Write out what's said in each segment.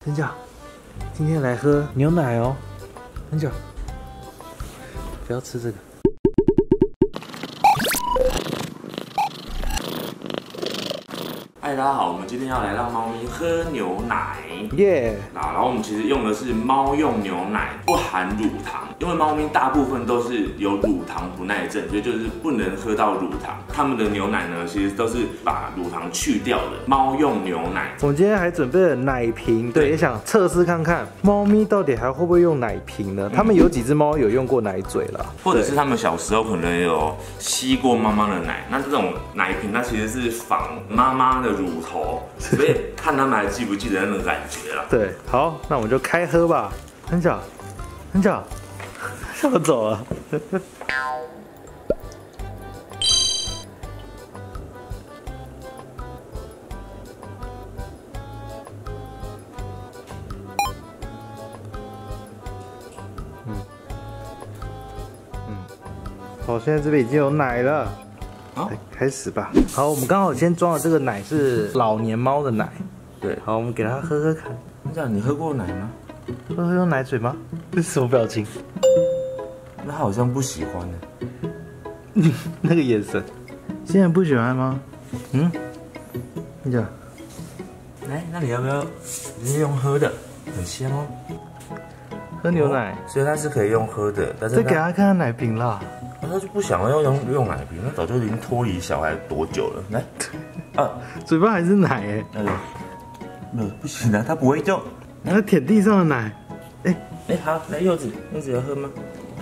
真假？今天来喝牛奶哦，真假？不要吃这个。 嗨，大家好，我们今天要来让猫咪喝牛奶。 耶！ 然后我们其实用的是猫用牛奶，不含乳糖，因为猫咪大部分都是有乳糖不耐症，所以就是不能喝到乳糖。它们的牛奶呢，其实都是把乳糖去掉的。猫用牛奶， 我们今天还准备了奶瓶，对，也想测试看看猫咪到底还会不会用奶瓶呢？他们有几只猫有用过奶嘴了， 或者是他们小时候可能有吸过妈妈的奶，那这种奶瓶它其实是仿妈妈的乳头，所以看他们还记不记得那种感觉啦。 对，好，那我们就开喝吧。很巧，很巧，要走了。好，现在这边已经有奶了。好，开始吧。好，我们刚好先装的这个奶是老年猫的奶。 对， 好，我们给它喝喝看。 这样你喝过奶吗？ 会用奶嘴吗？这是什么表情？ 那好像不喜欢呢。 那个眼神，现在不喜欢吗？嗯，你讲。 来，那你要不要直接用喝的？很香哦。 喝牛奶， 所以它是可以用喝的，但是再给他看看奶瓶啦。 他就不想要用奶瓶，他早就已经脱离小孩多久了？来，啊， 嘴巴还是奶哎。 不行啊，他不会用。 他舔地上的奶。 哎，好，来柚子要喝吗？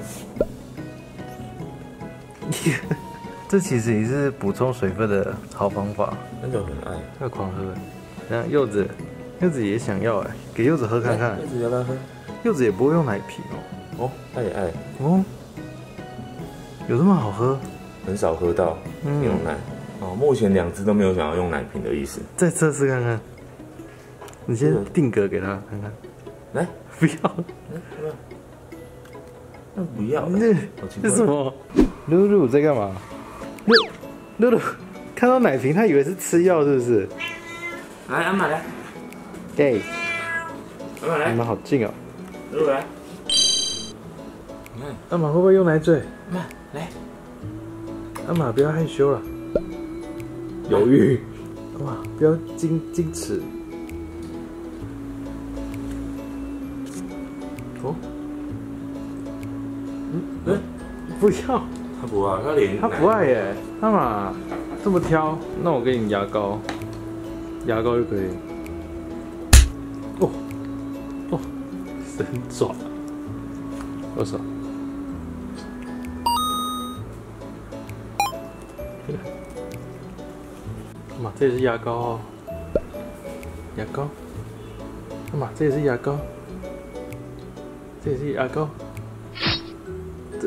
这其实也是补充水分的好方法。 那就很爱， 要狂喝。那柚子也想要哎，给柚子喝看看。 柚子要不要喝？ 柚子也不会用奶瓶哦。 哦，他也爱。 哦，有这么好喝？ 很少喝到牛奶。哦，目前2只都没有想要用奶瓶的意思。 再测试看看。你先定格给他看看。 来， 不要。 那不要。 那是什么？露露在干嘛？露露看到奶瓶，他以为是吃药，是不是？ 来，阿玛来。 对。 阿玛来。 你们好近哦。 露露来。你看， 阿玛会不会用奶嘴？ 阿玛来。 阿玛不要害羞了，犹豫。哇，不要矜持。哦。不要。 他不爱，他不爱耶。阿玛这么挑，那我给你牙膏，牙膏就可以。哦，神爪，多少？妈，这也是牙膏哦，牙膏。妈，这也是牙膏，这也是牙膏。这，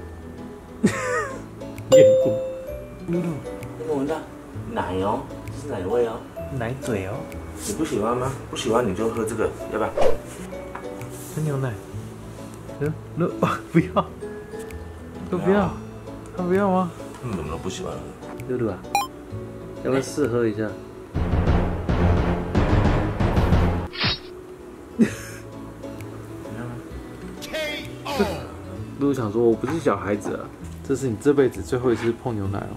厌恶。露露， 你有闻到奶哦，是奶味哦， 奶嘴哦。 你不喜欢吗？不喜欢你就喝这个，要不要？ 喝牛奶。露，不要，都不要，他不要吗？ 怎么都不喜欢喝？ 露露啊，要不要试喝一下？露露想说，我不是小孩子啊，这是你这辈子最后一次碰牛奶哦。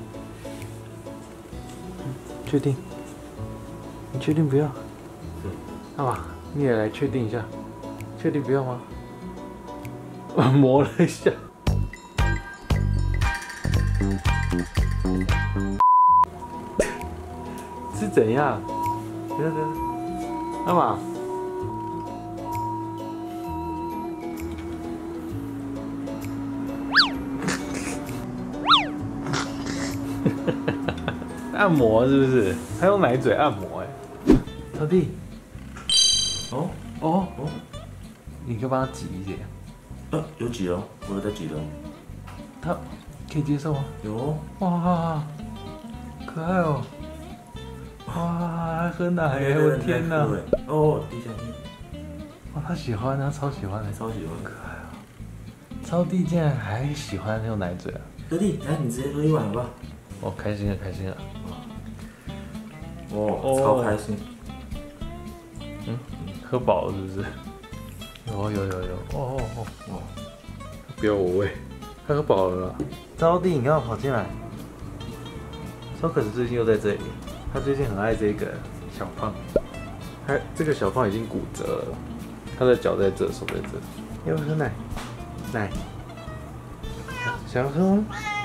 确定？你确定不要？好吧，你也来确定一下，确定不要吗？我磨了一下。是怎样？等等，干嘛？按摩是不是？还用奶嘴按摩哎，特地。哦，你可以帮他挤一点。 有挤哦，我有在挤哦。 他可以接受吗？ 有。 哇，可爱哦。哇，还喝奶耶！我的天哪！ 哦，滴下去。 哇，他喜欢，他超喜欢的， 超喜欢， 可爱啊！超弟竟然还喜欢用奶嘴啊！ 哥弟，来，你直接喝一碗好不好？ 哦，开心了，开心了。 哦，超开心。 喝饱了是不是？有，哦，不要我喂，他喝饱了啦。招娣，你刚好跑进来。周可是最近又在这里，他最近很爱这个小胖，这个小胖已经骨折了，他的脚在这，手在这。要不要喝奶？奶，想要喝吗？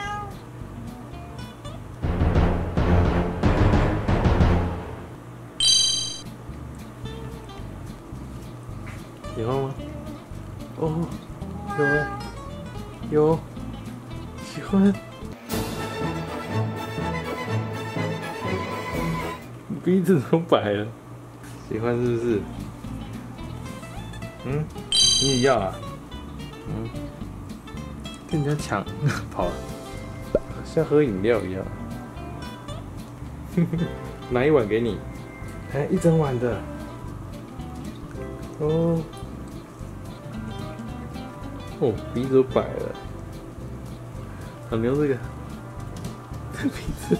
喜欢吗？哦，有，喜欢。鼻子都白了，喜欢是不是？嗯，你也要啊？嗯，跟人家抢跑了，像喝饮料一样。拿一碗给你，哎，一整碗的。哦，鼻子都白了。好，你用这个，鼻子。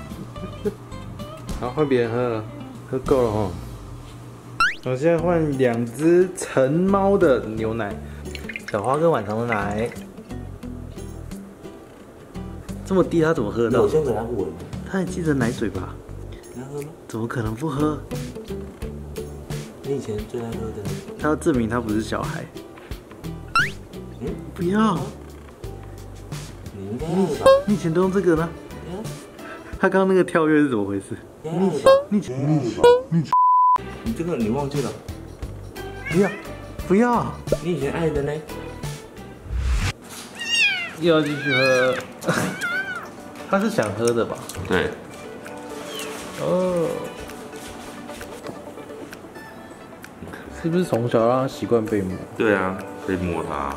好，换别人喝了，喝够了哦。我现在换2只成猫的牛奶，小花跟晚长的奶。这么低，他怎么喝得到？ 我先给他闻。 他还记得奶嘴吧？ 你要喝吗？ 怎么可能不喝？ 你以前最爱喝的。 他要证明他不是小孩。 嗯， 不要。 你应该要的吧？ 你以前都用这个呢？他刚刚那个跳跃是怎么回事？你这个你忘记了？ 不要！ 你以前爱的呢？ 又要继续喝。他是想喝的吧？ 对。 哦。是不是从小让他习惯被摸？ 对啊，被摸它。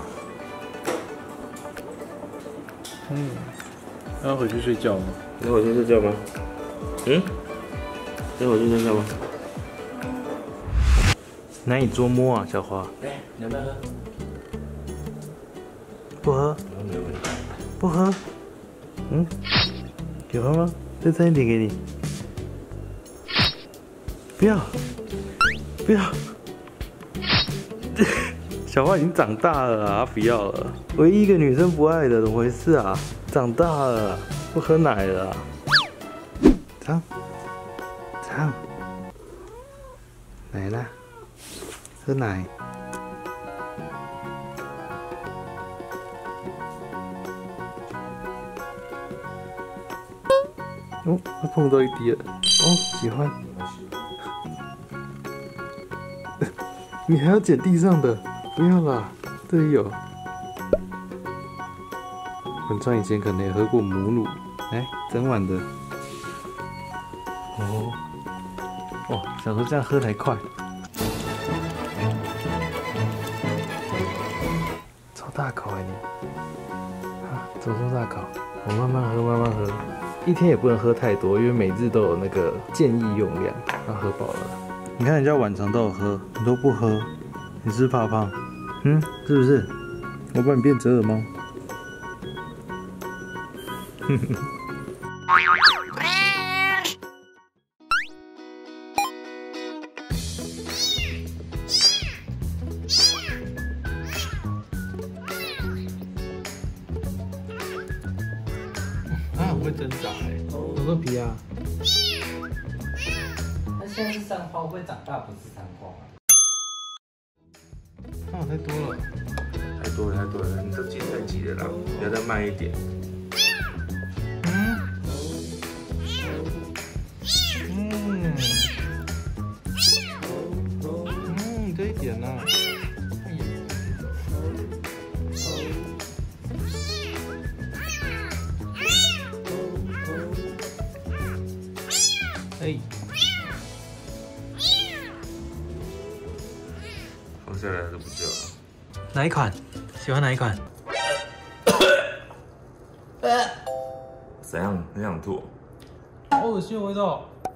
要回去睡觉吗？ 要回去睡觉吗？要回去睡觉吗？ 难以捉摸啊，小花。 哎，你要不要喝？ 不喝。 没有问题。 不喝。喜欢吗？再沾一点给你。不要。小花已经长大了啊，不要了。唯一一个女生不爱的，怎么回事啊？长大了，不喝奶了啊。尝，来啦，喝奶。哦，他碰到一滴了。哦，喜欢。你还要捡地上的？不要啦，这里有。文川以前可能也喝过母乳，来整碗的。想说这样喝才快。超大口哎你！啊，怎么这么大口？我慢慢喝。一天也不能喝太多，因为每日都有那个建议用量。要喝饱了。你看人家晚上都有喝，你都不喝，你是不是怕胖？是不是？我把你变折耳猫。很会挣扎哎，有个皮啊。 那现在是三花，会不会长大不是三花啊？ 太多了，太多了，你都剪太急了啦，你要再慢一点。这一点呢？放下来就不叫了。哪一款？喜欢哪一款？ 怎样？很想吐？ 好恶心的味道。